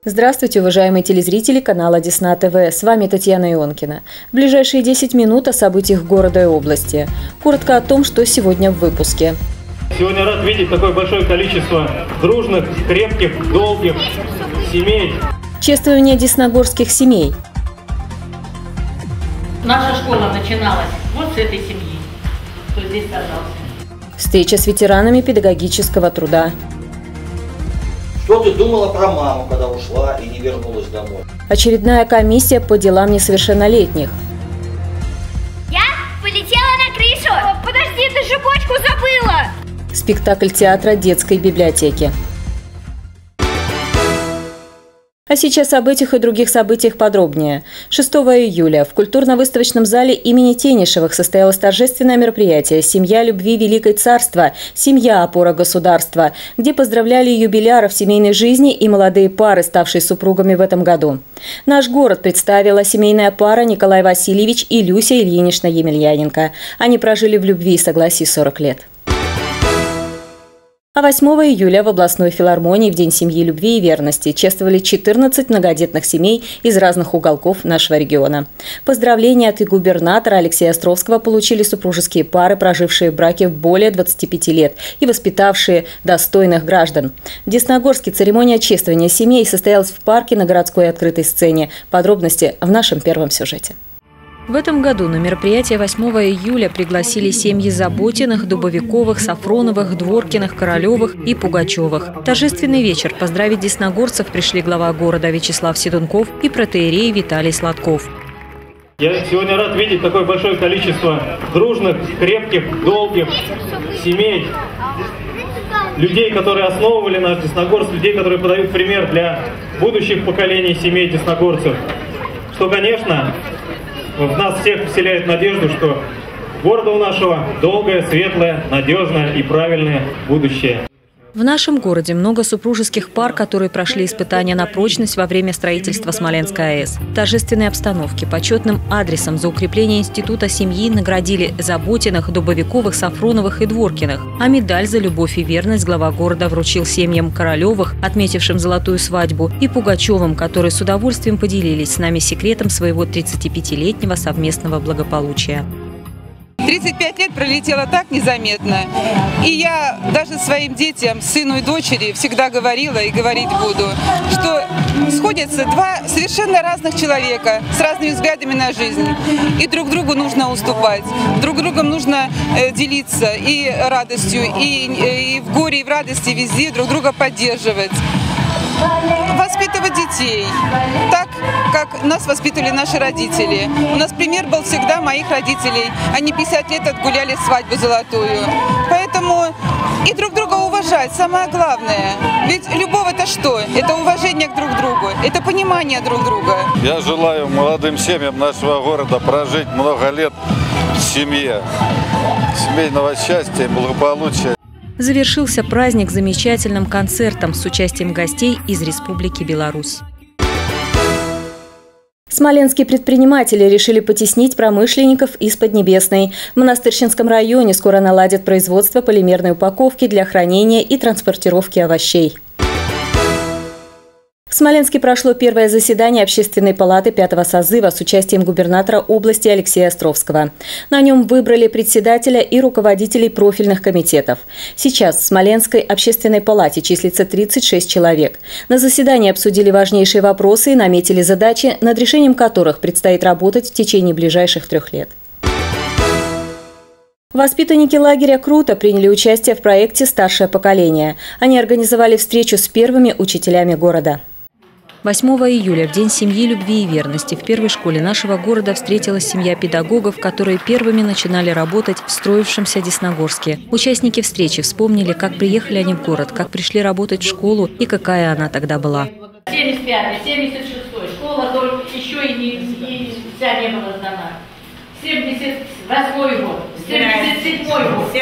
Здравствуйте, уважаемые телезрители канала Десна ТВ. С вами Татьяна Ионкина. В ближайшие 10 минут о событиях города и области. Коротко о том, что сегодня в выпуске. Сегодня рад видеть такое большое количество дружных, крепких, долгих семей. Чествование десногорских семей. Наша школа начиналась вот с этой семьи, кто здесь оказался. Встреча с ветеранами педагогического труда. Что ты думала про маму, когда ушла и не вернулась домой? Очередная комиссия по делам несовершеннолетних. Я полетела на крышу! Подожди, ты же бочку забыла! Спектакль театра детской библиотеки. А сейчас об этих и других событиях подробнее. 6 июля в культурно-выставочном зале имени Тенишевых состоялось торжественное мероприятие «Семья любви Великое Царство. Семья – опора государства», где поздравляли юбиляров семейной жизни и молодые пары, ставшие супругами в этом году. Наш город представила семейная пара Николай Васильевич и Люся Ильинична Емельяненко. Они прожили в любви и согласии 40 лет. А 8 июля в областной филармонии в День семьи, любви и верности чествовали 14 многодетных семей из разных уголков нашего региона. Поздравления от губернатора Алексея Островского получили супружеские пары, прожившие в браке более 25 лет и воспитавшие достойных граждан. В Десногорске церемония чествования семей состоялась в парке на городской открытой сцене. Подробности в нашем первом сюжете. В этом году на мероприятие 8 июля пригласили семьи Заботиных, Дубовиковых, Сафроновых, Дворкиных, Королевых и Пугачевых. Торжественный вечер поздравить десногорцев пришли глава города Вячеслав Седунков и протоиерей Виталий Сладков. Я сегодня рад видеть такое большое количество дружных, крепких, долгих семей. Людей, которые основывали наш Десногорск, людей, которые подают пример для будущих поколений семей десногорцев. Что, конечно, в нас всех вселяет надежду, что города у нашего долгое, светлое, надежное и правильное будущее. В нашем городе много супружеских пар, которые прошли испытания на прочность во время строительства Смоленской АЭС. В торжественной обстановке почетным адресом за укрепление института семьи наградили Заботиных, Дубовиковых, Сафроновых и Дворкиных. А медаль за любовь и верность глава города вручил семьям Королевых, отметившим золотую свадьбу, и Пугачевым, которые с удовольствием поделились с нами секретом своего 35-летнего совместного благополучия. 35 лет пролетело так незаметно. И я даже своим детям, сыну и дочери, всегда говорила и говорить буду, что сходятся два совершенно разных человека с разными взглядами на жизнь. И друг другу нужно уступать, друг другом нужно делиться и радостью, и в горе, и в радости, везде друг друга поддерживать. Воспитывать детей так, как нас воспитывали наши родители. У нас пример был всегда моих родителей. Они 50 лет отгуляли свадьбу золотую. Поэтому и друг друга уважать, самое главное. Ведь любовь — это что? Это уважение к друг другу, это понимание друг друга. Я желаю молодым семьям нашего города прожить много лет в семье, семейного счастья и благополучия. Завершился праздник замечательным концертом с участием гостей из Республики Беларусь. Смоленские предприниматели решили потеснить промышленников из Поднебесной. В Монастырщинском районе скоро наладят производство полимерной упаковки для хранения и транспортировки овощей. В Смоленске прошло первое заседание Общественной палаты 5-го созыва с участием губернатора области Алексея Островского. На нем выбрали председателя и руководителей профильных комитетов. Сейчас в Смоленской общественной палате числится 36 человек. На заседании обсудили важнейшие вопросы и наметили задачи, над решением которых предстоит работать в течение ближайших 3 лет. Воспитанники лагеря «Круто» приняли участие в проекте «Старшее поколение». Они организовали встречу с первыми учителями города. 8 июля, в День семьи, любви и верности, в первой школе нашего города встретилась семья педагогов, которые первыми начинали работать в строившемся Десногорске. Участники встречи вспомнили, как приехали они в город, как пришли работать в школу и какая она тогда была. 75-й, 76-й, школа только еще и вся не была сдана. 78-й год, 77-й год,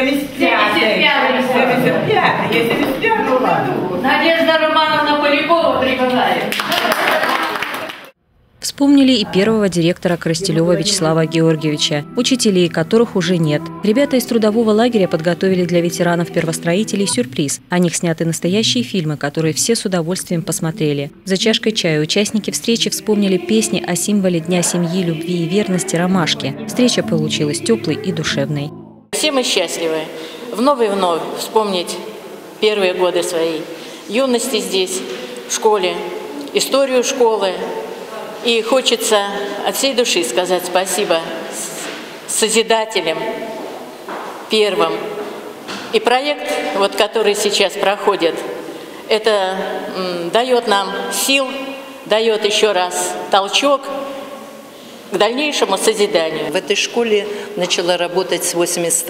75-й год. Надежда Романовна Полякова прибывает. Вспомнили и первого директора Коростелева Вячеслава Георгиевича, учителей которых уже нет. Ребята из трудового лагеря подготовили для ветеранов-первостроителей сюрприз. О них сняты настоящие фильмы, которые все с удовольствием посмотрели. За чашкой чая участники встречи вспомнили песни о символе Дня семьи, любви и верности «Ромашки». Встреча получилась теплой и душевной. Все мы счастливы вновь и вновь вспомнить первые годы своей юности здесь, в школе, историю школы. И хочется от всей души сказать спасибо созидателям первым. И проект, который сейчас проходит, это дает нам сил, дает еще раз толчок к дальнейшему созиданию. В этой школе начала работать с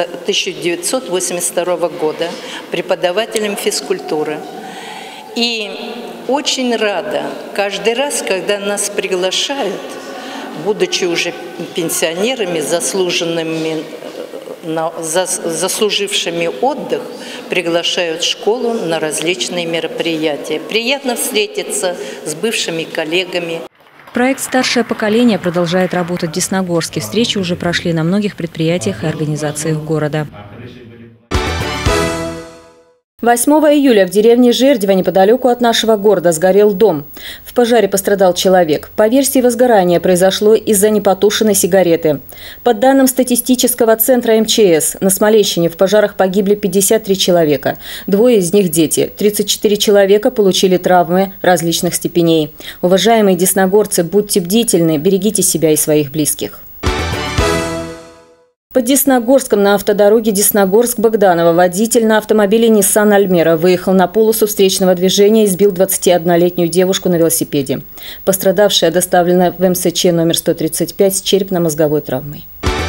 1982 года преподавателем физкультуры. И очень рада каждый раз, когда нас приглашают, будучи уже пенсионерами, заслужившими отдых, приглашают в школу на различные мероприятия. Приятно встретиться с бывшими коллегами. Проект «Старшее поколение» продолжает работать в Десногорске. Встречи уже прошли на многих предприятиях и организациях города. 8 июля в деревне Жердево, неподалеку от нашего города, сгорел дом. В пожаре пострадал человек. По версии, возгорание произошло из-за непотушенной сигареты. По данным статистического центра МЧС, на Смоленщине в пожарах погибли 53 человека. 2 из них – дети. 34 человека получили травмы различных степеней. Уважаемые десногорцы, будьте бдительны, берегите себя и своих близких. Под Десногорском на автодороге Десногорск-Богданово водитель на автомобиле Nissan Almera выехал на полосу встречного движения и сбил 21-летнюю девушку на велосипеде. Пострадавшая доставлена в МСЧ номер 135 с черепно-мозговой травмой.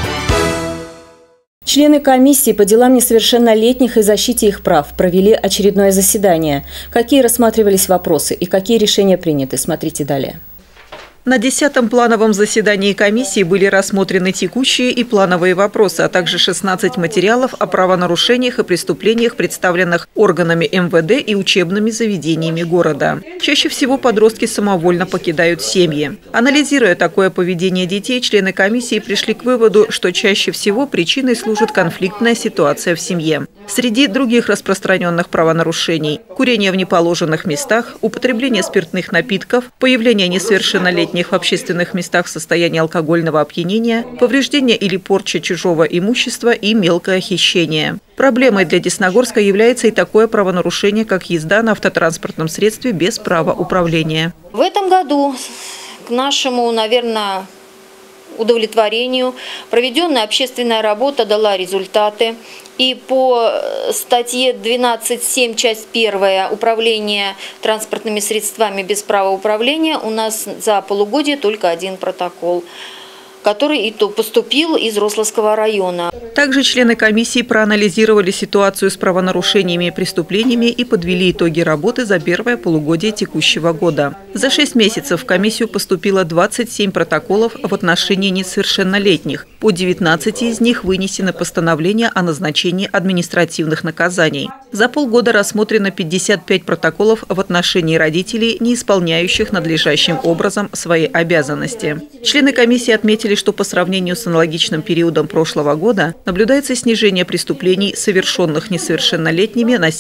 Члены комиссии по делам несовершеннолетних и защите их прав провели очередное заседание. Какие рассматривались вопросы и какие решения приняты, смотрите далее. На 10-м плановом заседании комиссии были рассмотрены текущие и плановые вопросы, а также 16 материалов о правонарушениях и преступлениях, представленных органами МВД и учебными заведениями города. Чаще всего подростки самовольно покидают семьи. Анализируя такое поведение детей, члены комиссии пришли к выводу, что чаще всего причиной служит конфликтная ситуация в семье. Среди других распространенных правонарушений – курение в неположенных местах, употребление спиртных напитков, появление несовершеннолетних в общественных местах в состоянии алкогольного опьянения, повреждение или порча чужого имущества и мелкое хищение. Проблемой для Десногорска является и такое правонарушение, как езда на автотранспортном средстве без права управления. В этом году к нашему, наверное, удовлетворению проведенная общественная работа дала результаты. И по статье 12.7, часть 1, управление транспортными средствами без права управления, у нас за полугодие только 1 протокол, который и то поступил из Рославского района. Также члены комиссии проанализировали ситуацию с правонарушениями и преступлениями и подвели итоги работы за первое полугодие текущего года. За 6 месяцев в комиссию поступило 27 протоколов в отношении несовершеннолетних. По 19 из них вынесено постановление о назначении административных наказаний. За полгода рассмотрено 55 протоколов в отношении родителей, не исполняющих надлежащим образом свои обязанности. Члены комиссии отметили, что по сравнению с аналогичным периодом прошлого года наблюдается снижение преступлений, совершенных несовершеннолетними, на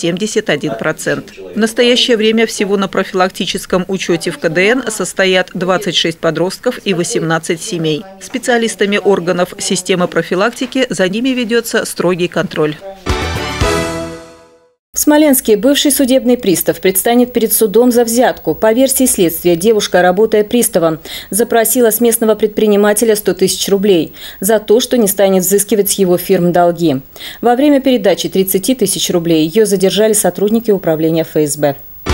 71%. В настоящее время всего на профилактическом учете в КДН состоят 26 подростков и 18 семей. Специалистами органов системы профилактики за ними ведется строгий контроль. В Смоленске бывший судебный пристав предстанет перед судом за взятку. По версии следствия, девушка, работая приставом, запросила с местного предпринимателя 100 тысяч рублей за то, что не станет взыскивать с его фирм долги. Во время передачи 30 тысяч рублей ее задержали сотрудники управления ФСБ.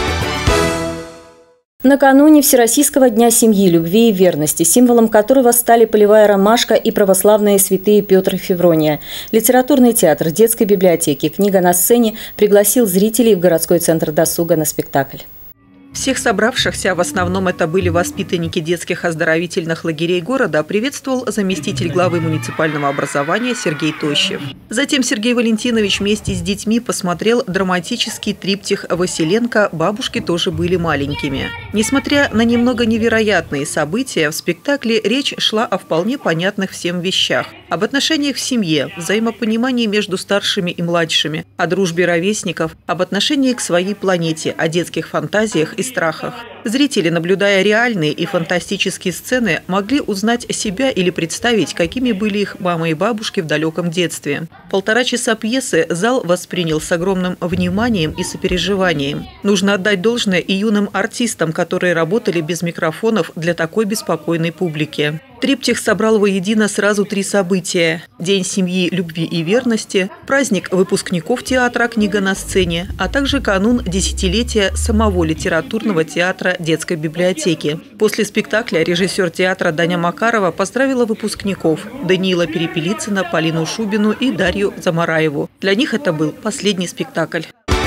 Накануне Всероссийского дня семьи, любви и верности, символом которого стали полевая ромашка и православные святые Петр и Феврония, литературный театр детской библиотеки «Книга на сцене» пригласил зрителей в городской центр досуга на спектакль. Всех собравшихся, в основном это были воспитанники детских оздоровительных лагерей города, приветствовал заместитель главы муниципального образования Сергей Тощев. Затем Сергей Валентинович вместе с детьми посмотрел драматический триптих Василенко «Бабушки тоже были маленькими». Несмотря на немного невероятные события, в спектакле речь шла о вполне понятных всем вещах. Об отношениях в семье, взаимопонимании между старшими и младшими, о дружбе ровесников, об отношении к своей планете, о детских фантазиях и страхах. Зрители, наблюдая реальные и фантастические сцены, могли узнать себя или представить, какими были их мамы и бабушки в далеком детстве. 1,5 часа пьесы зал воспринял с огромным вниманием и сопереживанием. Нужно отдать должное и юным артистам, которые работали без микрофонов для такой беспокойной публики. Триптих собрал воедино сразу 3 события: День семьи, любви и верности, праздник выпускников театра «Книга на сцене», а также канун десятилетия самого литературного театра детской библиотеки. После спектакля режиссер театра Даня Макарова поздравила выпускников Даниила Перепелицына, Полину Шубину и Дарью Замараеву. Для них это был последний спектакль.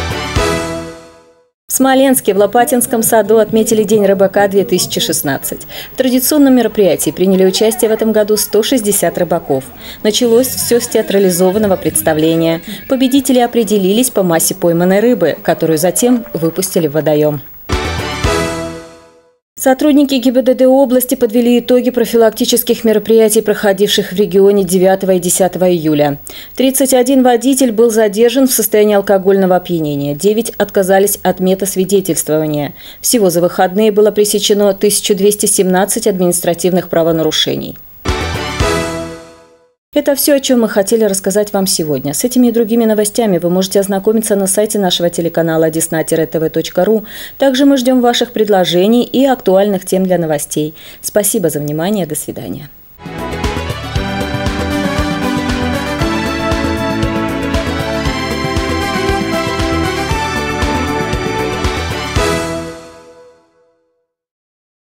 В Смоленске в Лопатинском саду отметили День рыбака-2016. В традиционном мероприятии приняли участие в этом году 160 рыбаков. Началось все с театрализованного представления. Победители определились по массе пойманной рыбы, которую затем выпустили в водоем. Сотрудники ГИБДД области подвели итоги профилактических мероприятий, проходивших в регионе 9 и 10 июля. 31 водитель был задержан в состоянии алкогольного опьянения, 9 отказались от метасвидетельствования. Всего за выходные было пресечено 1217 административных правонарушений. Это все, о чем мы хотели рассказать вам сегодня. С этими и другими новостями вы можете ознакомиться на сайте нашего телеканала desna-tv.ru. Также мы ждем ваших предложений и актуальных тем для новостей. Спасибо за внимание. До свидания.